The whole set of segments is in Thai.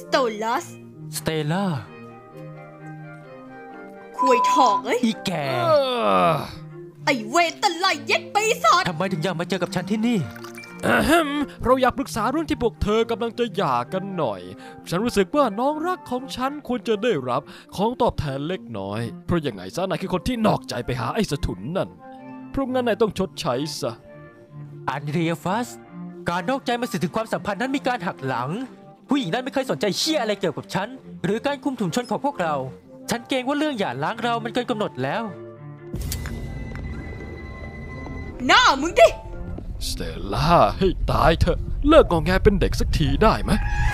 ตลัสสเตล่าคุยถอกเอ้ยอีแกไอเวตไลเย็ดปีศาจทำไมถึงอยากมาเจอกับฉันที่นี่เราอยากปรึกษาเรื่องที่พวกเธอกำลังจะหย่ากันหน่อยฉันรู้สึกว่าน้องรักของฉันควรจะได้รับของตอบแทนเล็กน้อยเพราะยังไงซะนายคือคนที่นอกใจไปหาไอ้สถุนนั่นเพราะงั้นนายต้องชดใช้ซะอันเดรียฟัสการนอกใจมาสื่อถึงความสัมพันธ์นั้นมีการหักหลังผู้หญิงนั้นไม่เคยสนใจเชี่ยอะไรเกี่ยวกับฉันหรือการคุมถุงชนของพวกเราฉันเกรงว่าเรื่องหย่าร้างเรามันเกินกำหนดแล้วหน้ามึงดิสเตลล่าให้ตายเถอะเลิกงอแงเป็นเด็กสักทีได้ไหม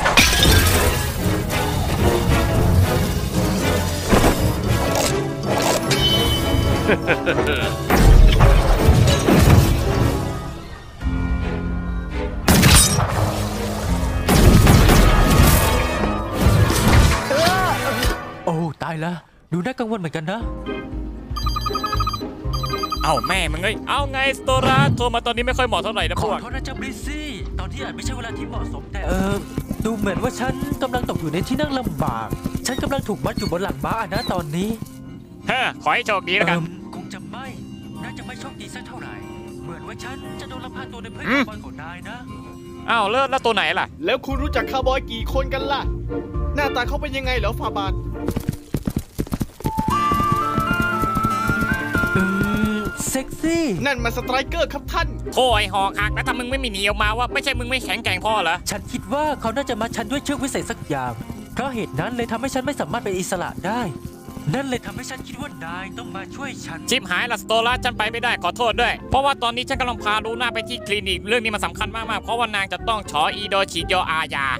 โอ้ตายละดูน่ากังวลเหมือนกันนะเอาแม่มึงเอ้ยเอาไงสโตราโทรมาตอนนี้ไม่ค่อยเหมาะเท่าไหร่นะพวกขอโทษนะจ๊ะบริซี่ตอนที่อาจไม่ใช่เวลาที่เหมาะสมแต่ดูเหมือนว่าฉันกำลังตกอยู่ในที่นั่งลำบากฉันกำลังถูกมัดอยู่บนหลังม้านะตอนนี้ขอให้โชคดีแล้วกันคงจะไม่น่าจะไม่โชคดีสักเท่าไหร่เหมือนว่าฉันจะโดนลักพาตัวในเพื่อนคาร์บอยของนายนะอ้าวเลิศแล้วตัวไหนล่ะแล้วคุณรู้จักคาร์บอยกี่คนกันล่ะหน้าตาเขาเป็นยังไงเหรอฟาบาทเซ็กซี่นั่นมันสไตรเกอร์ครับท่านโอ้ยหอกหักแล้วถ้ามึงไม่มีหนีออกมาว่าไม่ใช่มึงไม่แข็งแกร่งพอเหรอฉันคิดว่าเขาน่าจะมัดฉันด้วยเชือกวิเศษสักอย่างเพราะเหตุนั้นเลยทำให้ฉันไม่สามารถเป็นอิสระได้นั่นเลยทำให้ฉันคิดว่านายต้องมาช่วยฉันชิบหายละสโตล่าฉันไปไม่ได้ขอโทษด้วยเพราะว่าตอนนี้ฉันกำลังพาลูน่าไปที่คลินิกเรื่องนี้มันสำคัญมากๆเพราะว่านางจะต้องฉออีโดฉีดยาอายา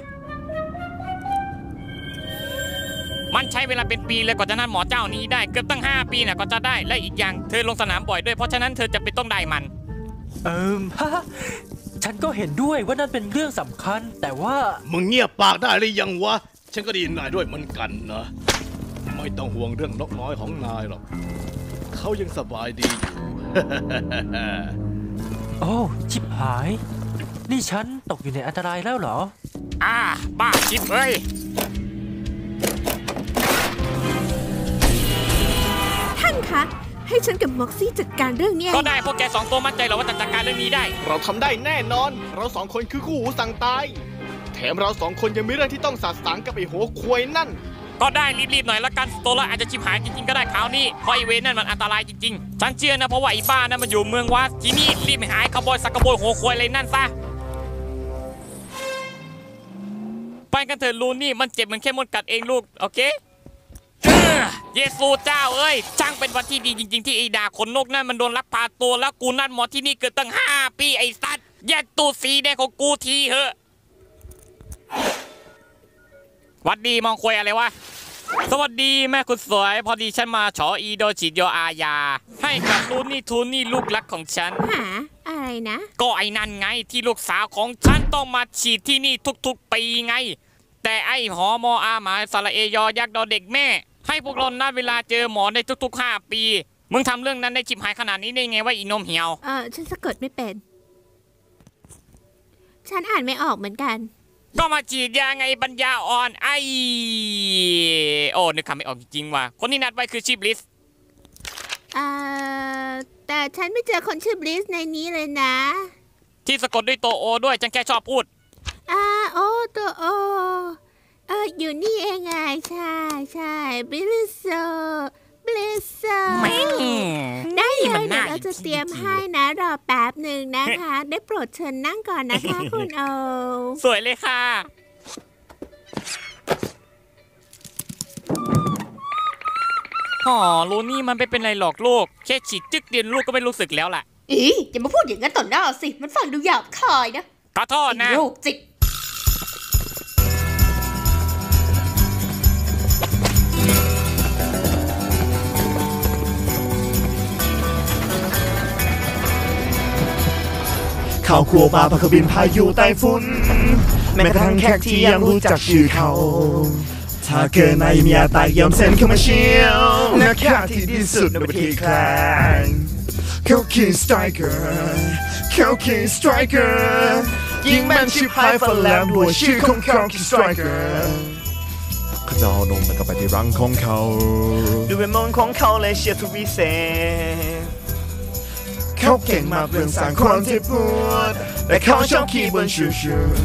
มันใช้เวลาเป็นปีเลยกว่าจะนัดหมอเจ้านี้ได้เกือบตั้ง5 ปีนะก็จะได้และอีกอย่างเธอลงสนามบ่อยด้วยเพราะฉะนั้นเธอจะเป็นต้องได้มันฉันก็เห็นด้วยว่านั่นเป็นเรื่องสำคัญแต่ว่ามึงเงียบปากได้หรือยังวะฉันก็ได้ยินนายด้วยเหมือนกันนะไม่ต้องห่วงเรื่องนกน้อยของนายหรอกเขายังสบายดีอยู่โอ้ชิบหายนี่ฉันตกอยู่ในอันตรายแล้วเหรอบ้าชิบเอ้ยท่านคะให้ฉันกับม็อกซี่จัดการเรื่องนี้ก็ได้พวกแก2 ตัวมั่นใจเหรอว่าจะจัดการเรื่องนี้ได้เราทำได้แน่นอนเรา2 คนคือคู่หูสั่งตายแถมเรา2 คนยังมีเรื่องที่ต้องสาสางกับไอ้หัวควยนั่นก็ได้รีบๆหน่อยละกันสโตล่าอาจจะชิบหายจริงๆก็ได้คราวนี้เพราะไอเวนนั่นมันอันตรายจริงๆฉันเชื่อนะเพราะว่าไอ้บ้านั่นมันอยู่เมืองวัดที่นี่รีบหายขโมยสักกระโบยหัวควยอะไรนั่นซะไปกันเถอะลูนี่มันเจ็บเหมือนแค่มดกัดเองลูกโอเคเยซูเจ้าเอ้ยช่างเป็นวันที่ดีจริงๆที่ไอ้ดาขนนกนั่นมันโดนลักพาตัวแล้วกูนัดหมอที่นี่เกิดตั้ง5 ปีไอ้สัตว์แยกตูดสีแดงของกูทีเหอะวัดดีมองควยอะไรวะสวัสดีแม่คุณสวยพอดีฉันมาฉออีโดฉีดยาอายาให้กับลูนี่ทูนี่ลูกรักของฉันอะไรนะก็ไอ้นั่นไงที่ลูกสาวของฉันต้องมาฉีดที่นี่ทุกๆปีไงแต่ไอ้หอมออาหมาสระเอยอยักษ์ดอเด็กแม่ให้พวกเรานัดเวลาเจอหมอในทุกๆ5 ปีมึงทำเรื่องนั้นได้ชิบหายขนาดนี้ได้ไงว่าอีนมเหี่ยวฉันสะกดไม่เป็นฉันอ่านไม่ออกเหมือนกันก็มาฉีดยาไงปัญญาอ่อนโอ้นึกคำไม่ออกจริงๆว่ะคนที่นัดไว้คือชื่อบลิสแต่ฉันไม่เจอคนชื่อบลิสในนี้เลยนะที่สะกดด้วยตัวโอด้วยฉันแค่ชอบพูดโอตัวโออยู่นี่เองไงใช่บลิสโซได้เลยเดี๋ยวเราจะเตรียมให้นะรอแป๊บหนึ่งนะคะได้โปรดเชิญนั่งก่อนนะคะคุณโอสวยเลยค่ะลูนี่มันไม่เป็นไรหรอกลูกแค่ฉีดจึ๊กเดียวลูกก็ไม่รู้สึกแล้วล่ะอย่ามาพูดอย่างนั้นต่อหน้าสิมันฟังดูหยาบคายนะขอโทษนะลูกจิกเข้าครัวปลาปลาเขาบินพายุไต้ฝุ่นแม้กระทั่งแขกที่ยังรู้จักชื่อเขาถ้าเกิดนายมีอาตายยอมเซ็นเข้ามาเชียวนักฆ่าที่ดีสุดในประเทศแคลงเขาคือสไตรเกอร์ยิงแมนชิพายฟันแลมด้วยชื่อของเขาคือสไตรเกอร์เขาจะเอานมแล้วก็ไปที่รังของเขาดูเป็นมนต์ของเขาเลยเชียร์ทุกวิเศษเขาเก่งมากเรื่องสร้างความเจ็บปวดและเขาชอบขี่บนชู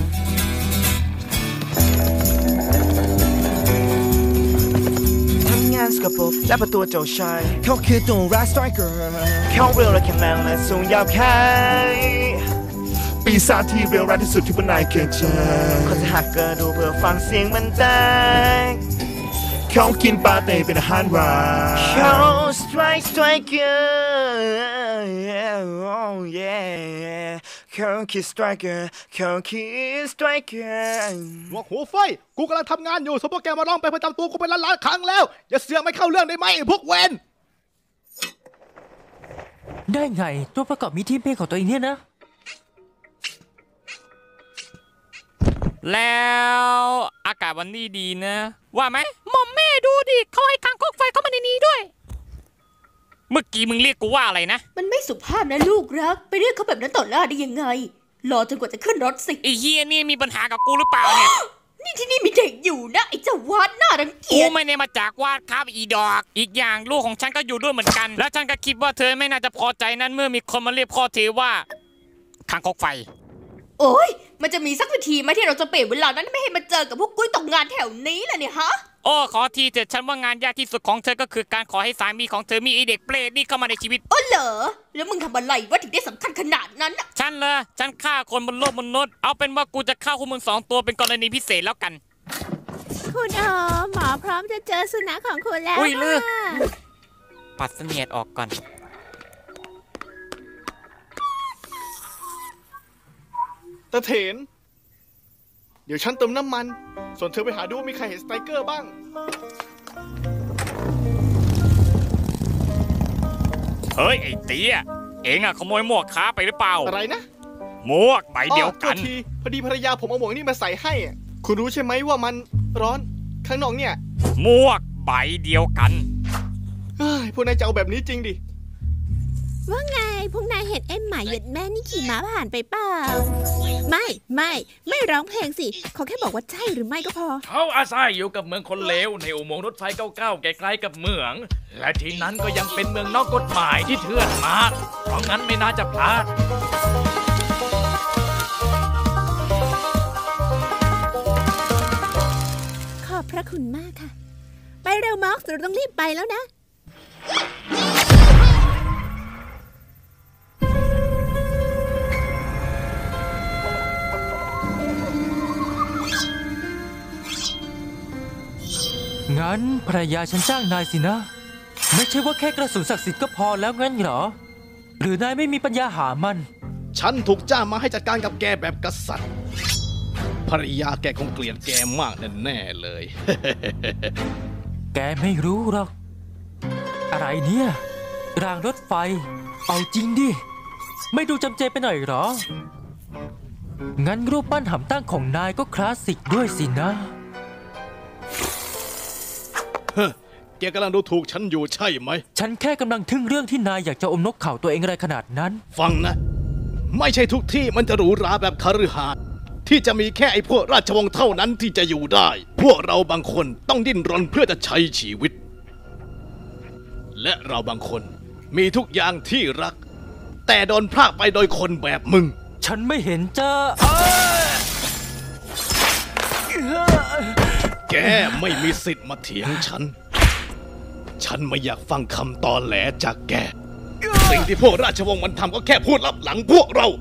ทำงานสกปรกและประตูเจ้าชายเขาคือตัวรักสไตรเกอร์เขาเร็วและแข็งแรงและสูงยาวแค่ปีศาจที่เร็วร้ายที่สุดที่พวกนายเคยเจอเขาจะหักกระดูกเพื่อฟังเสียงมันแตกเขากินปลาเต้เป็นอาหารหวานเขาสไตรเกอร์เขาคือสไตรเกอร์หัวไฟกูกำลังทำงานอยู่สมมติแกมาร้องไปประจำตัวกูเป็นล้านๆครั้งแล้วอย่าเสือกไม่เข้าเรื่องได้ไหมพวกเวนได้ไงตัวประกอบมีทีมเพลงของตัวเองเนี่ยนะแล้วอากาศวันนี้ดีนะว่าไหมหม่อมแม่ดูดิเขาให้คางคกไฟเข้ามาในนี้ด้วยเมื่อกี้มึงเรียกกูว่าอะไรนะมันไม่สุภาพนะลูกรักไปเรียกเขาแบบนั้นต่อหน้าได้ยังไงรอจนกว่าจะขึ้นรถสิไอ้เฮียนี่มีปัญหากับกูหรือเปล่าเนี่ยนี่ที่นี่มีเด็กอยู่นะไอ้เจ้าวาดหน้ารังเกียจกูไม่ได้มาจากวาดครับอีดอกอีกอย่างลูกของฉันก็อยู่ด้วยเหมือนกันแล้วฉันก็คิดว่าเธอไม่น่าจะพอใจนั้นเมื่อมีคนมาเรียกพ่อเธอว่าคางคกไฟโอ้ยมันจะมีสักวิธีไหมที่เราจะเปลี่ยนเวลานั้นไม่ให้มาเจอกับพวกกุ้ยตกงานแถวนี้ล่ะเนี่ยฮะโอ้ขอทีเถอะฉันว่างานยากที่สุดของเธอก็คือการขอให้สามีของเธอมีไอเด็กเปรตนี่เข้ามาในชีวิตโอ้เหรอแล้วมึงทำอะไรว่าถึงได้สำคัญขนาดนั้นอ่ะฉันเลยฉันฆ่าคนบนโลกมนุษย์เอาเป็นว่ากูจะฆ่าพวกมึง2 ตัวเป็นกรณีพิเศษแล้วกันคุณหมอพร้อมจะเจอสุนัขของคุณแล้วค่ะปัดเสนียดออกก่อนตะเถนเดี๋ยวฉันเติมน้ำมันส่วนเธอไปหาดูว่ามีใครเห็นสไตรเกอร์บ้างเฮ้ยไอ้เตี้ยเอ็งอะขโมยหมวกค้าไปหรือเปล่าอะไรนะหมวกใบเดียวกันพอดีภรรยาผมเอาหมวกนี่มาใส่ให้คุณรู้ใช่ไหมว่ามันร้อนข้างนอกเนี่ยหมวกใบเดียวกันพวกนายจะเอาแบบนี้จริงดิว่าไงพวกนายเห็นไอ้หมาหยุดแม่นี่ขี่ม้าผ่านไปเปล่าไม่ร้องเพลงสิเขาแค่บอกว่าใช่หรือไม่ก็พอเขาอาศัยอยู่กับเมืองคนเลวในอุโมงค์รถไฟเก่าๆใกล้ๆกับเมืองและที่นั้นก็ยังเป็นเมืองนอกกฎหมายที่เถื่อนมากเพราะงั้นไม่น่าจะพลาดขอบพระคุณมากค่ะไปเร็วมาร์คเราต้องรีบไปแล้วนะงั้นภรรยาฉันจ้างนายสินะไม่ใช่ว่าแค่กระสุนศักดิ์สิทธิ์ก็พอแล้วงั้นเหรอหรือนายไม่มีปัญญาหามันฉันถูกจ้างมาให้จัดการกับแกแบบกษัตริย์ภรรยาแกคงเกลียดแกมากแน่ๆเลยแกไม่รู้หรอกอะไรเนี่ยรางรถไฟเอาจริงดิไม่ดูจำเจไปหน่อยหรองั้นรูปปั้นหำตั้งของนายก็คลาสสิกด้วยสินะแกกำลังดูถูกฉันอยู่ใช่ไหมฉันแค่กำลังทึ่งเรื่องที่นายอยากจะอมนกเขาตัวเองอะไรขนาดนั้นฟังนะไม่ใช่ทุกที่มันจะหรูหราแบบคฤหาสน์ที่จะมีแค่ไอ้พวกราชวงศ์เท่านั้นที่จะอยู่ได้พวกเราบางคนต้องดิ้นรนเพื่อจะใช้ชีวิตและเราบางคนมีทุกอย่างที่รักแต่โดนพรากไปโดยคนแบบมึงฉันไม่เห็นจะแกไม่มีสิทธิ์มาเถียงฉันไม่อยากฟังคำตอแหลจากแกสิ่งที่พวกราชวงศ์มันทำก็แค่พูดลับหลังพวกเรา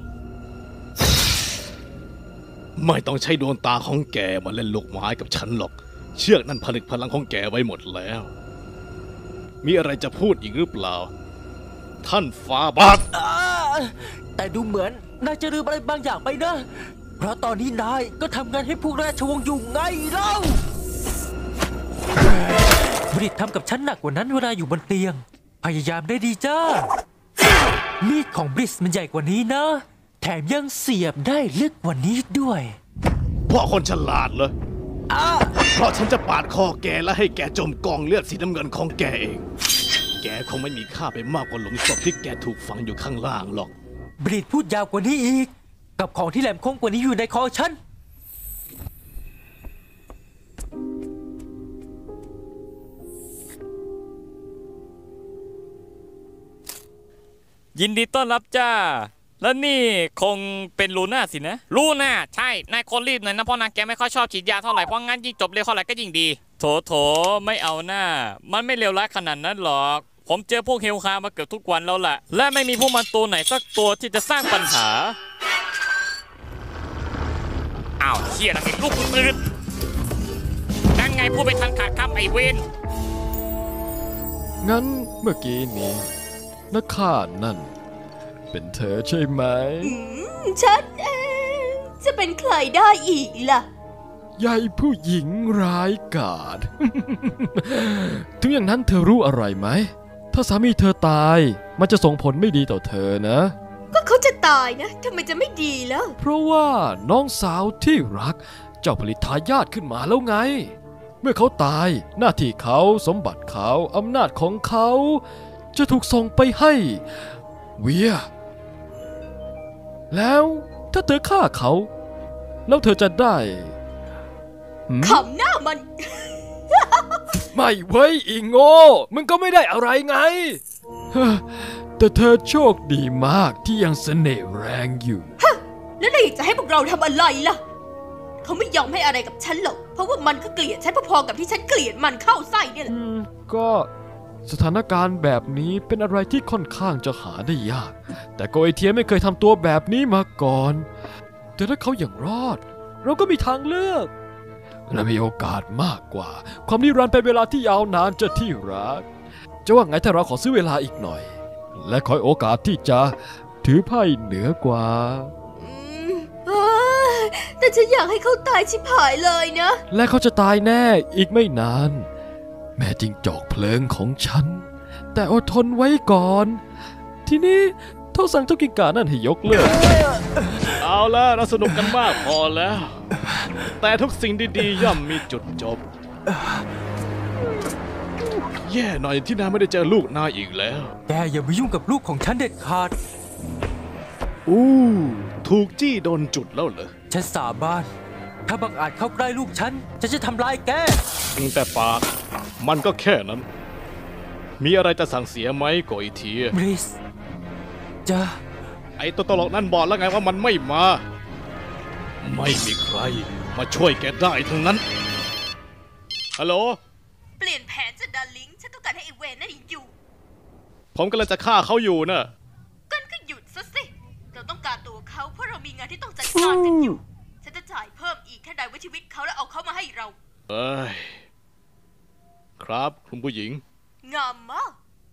ไม่ต้องใช้ดวงตาของแกมาเล่นลูกไม้กับฉันหรอกเชือกนั้นผลึกพลังของแกไว้หมดแล้วมีอะไรจะพูดอีกหรือเปล่าท่านฟาบาทแต่ดูเหมือนนายจะลืมอะไรบางอย่างไปนะเพราะตอนนี้นายก็ทำงานให้พวกราชวงศ์อยู่ไงเล่าบริษทำกับฉันหนักกว่านั้นเวลาอยู่บนเตียงพยายามได้ดีจ้ามีดของบริษมันใหญ่กว่านี้นะแถมยังเสียบได้ลึกกว่านี้ด้วยเพราะคนฉลาดเหรอเพราะฉันจะปาดคอแกและให้แกจมกองเลือดสีน้ำเงินของแกเองแกคงไม่มีค่าไปมากกว่าหลุมศพที่แกถูกฝังอยู่ข้างล่างหรอกบริษพูดยาวกว่านี้อีกกับของที่แหลมคมกว่านี้อยู่ในคอฉันยินดีต้อนรับจ้าแล้วนี่คงเป็นลูน่าสินะลูน่าใช่นายคนรีบหน่อยนะเพราะนางแกไม่ค่อยชอบฉีดยาเท่าไหร่เพราะงั้นยิ่งจบเร็วเท่าไหร่ก็ยิ่งดีโถไม่เอาหน้ามันไม่เลวร้ายขนาดนั้นหรอกผมเจอพวกเฮลคามาเกือบทุกวันแล้วแหละและไม่มีพวกมันตัวไหนสักตัวที่จะสร้างปัญหาอ้าวเชี่ยนักเอกลูกตื่นนั่นไงพูดไปทันขาดคำไอเวนงั้นเมื่อกี้นี้นักฆ่านั่นเป็นเธอใช่ไหมฉันเองจะเป็นใครได้อีกล่ะยายผู้หญิงร้ายกาจ ถึงอย่างนั้นเธอรู้อะไรไหมถ้าสามีเธอตายมันจะส่งผลไม่ดีต่อเธอนะก็เขาจะตายนะทำไมจะไม่ดีแล้วเพราะว่าน้องสาวที่รักเจ้าผลิตทายาทขึ้นมาแล้วไงเมื่อเขาตายหน้าที่เขาสมบัติเขาอำนาจของเขาจะถูกส่งไปให้เวียแล้วถ้าเธอฆ่าเขาแล้วเธอจะได้ขำหน้ามันไม่เว้ยอีโง่มึงก็ไม่ได้อะไรไงแต่เธอโชคดีมากที่ยังเสน่ห์แรงอยู่แล้วนายจะให้พวกเราทำอะไรล่ะเขาไม่ยอมให้อะไรกับฉันหรอกเพราะว่ามันก็เกลียดฉันพอๆกับที่ฉันเกลียดมันเข้าไส้เนี่ยแหละก็สถานการณ์แบบนี้เป็นอะไรที่ค่อนข้างจะหาได้ยากแต่โกเอเทียไม่เคยทำตัวแบบนี้มาก่อนแต่ถ้าเขาอย่างรอดเราก็มีทางเลือกและมีโอกาสมากกว่าความนิรันดร์เป็นเวลาที่ยาวนานจะที่รักจะว่าไงถ้าเราขอซื้อเวลาอีกหน่อยและขอโอกาสที่จะถือไพ่เหนือกว่าแต่ฉันอยากให้เขาตายชิบหายเลยนะและเขาจะตายแน่อีกไม่นานแม่จริงจอกเพลิงของฉันแต่อดทนไว้ก่อนทีนี้เขาสั่งเจ้ากิ้งก่านั่นให้ยกเลิกเอาละเราสนุกกันมากพอแล้วแต่ทุกสิ่งดีๆย่อมมีจุดจบแย่หน่อยที่นายไม่ได้เจอลูกนายอีกแล้วแกอย่ามายุ่งกับลูกของฉันเด็ดขาดถูกจี้โดนจุดแล้วเหรอฉันสาบานถ้าบังอาจเข้าใกล้ลูกฉันจะทำร้ายแกแต่ปากมันก็แค่นั้นมีอะไรจะสั่งเสียไหมโกอิเทียบริสจะไอ้ตัวตลกนั่นบอกแล้วไงว่ามันไม่มาไม่มีใครมาช่วยแกได้ทั้งนั้นฮัลโหลเปลี่ยนแผนจะดาร์ลิงฉันต้องการให้ไอเวนนั่นอยู่ผมกำลังจะฆ่าเขาอยู่นะก็หยุดซะสิเราต้องการตัวเขาเพราะเรามีงานที่ต้องจัดการกันอยู่ฉันจะจ่ายเพิ่มอีกแค่ได้ไว้ชีวิตเขาแล้วเอาเขามาให้เราครับคุณผู้หญิงงามมาก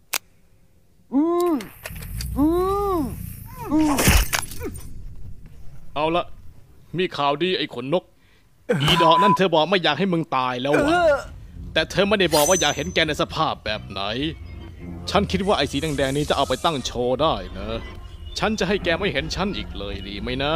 เอาละมีข่าวดีไอ้ขนนกอีดอกนั่นเธอบอกไม่อยากให้มึงตายแล้ววะแต่เธอไม่ได้บอกว่าอยากเห็นแกในสภาพแบบไหนฉันคิดว่าไอ้สีแดงๆนี้จะเอาไปตั้งโชว์ได้นะฉันจะให้แกไม่เห็นฉันอีกเลยดีไหมนะ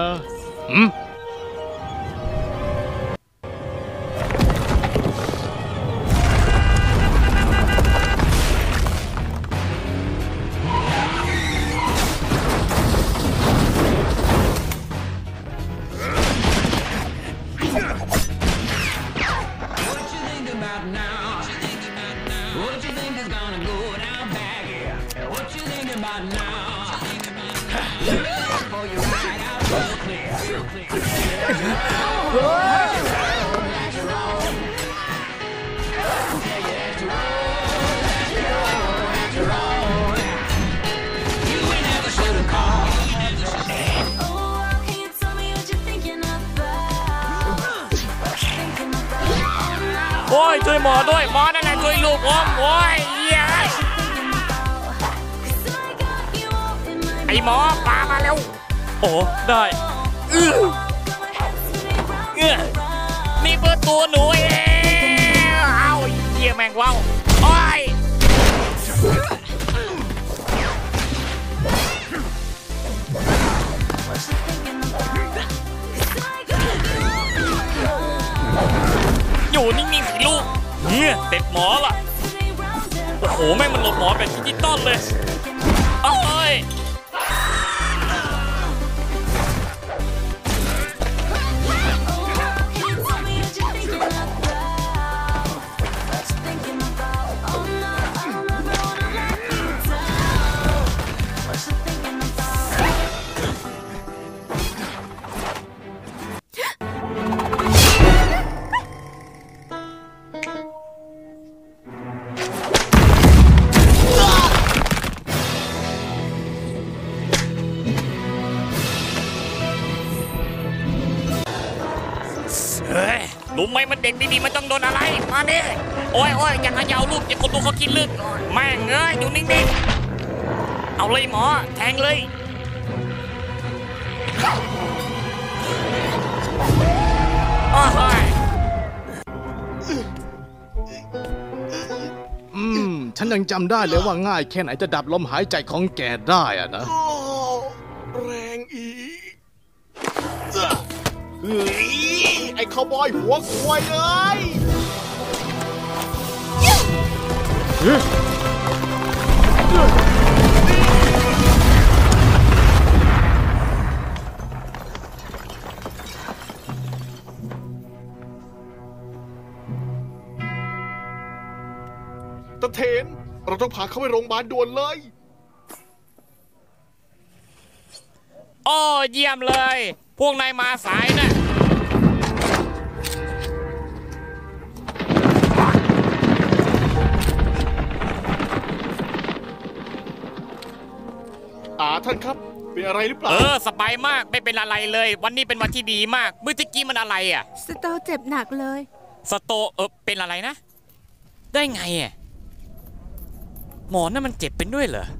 โอ้ยช่วยหมอด้วยหมอนั่นแหละช่วยลูกผมโอ้ยไอหมอปามาแล้วโอ้ได้นี่เปิดตัวหนูเองเอาเยี่ยแมงว้าวโอ้ยอยู่นิ่งๆสิลูกเนี่ยเด็ดหมอล่ะโอ้โหแม่งมันหลบหมอแบบดิจิตอลเลยโอ้ยรู้ไหมมันเด็กดีๆมันต้องโดนอะไรมาดิโอ้ยอย่าเขย่าลูกอย่าคนดูเขาคิดลึกแม่งเอ้ยอยู่นิ่งๆเอาเลยหมอแทงเลยโอ้ยฉันยังจำได้เลยว่าง่ายแค่ไหนจะดับลมหายใจของแกได้อะนะแรงอีกเฮ้ยไอ้คาวบอยหัวควายเลยตะเถนเราต้องพาเขาไปโรงพยาบาลด่วนเลยโอ้เยี่ยมเลยพวกนายมาสายนะท่านครับเป็นอะไรหรือเปล่าสบายมากไม่เป็นอะไรเลยวันนี้เป็นวันที่ดีมากเมื่อกี้มันอะไรอ่ะสโตเจ็บหนักเลยสโตเป็นอะไรนะได้ไงอ่ะหมอนั่นมันเจ็บเป็นด้วยเหรอ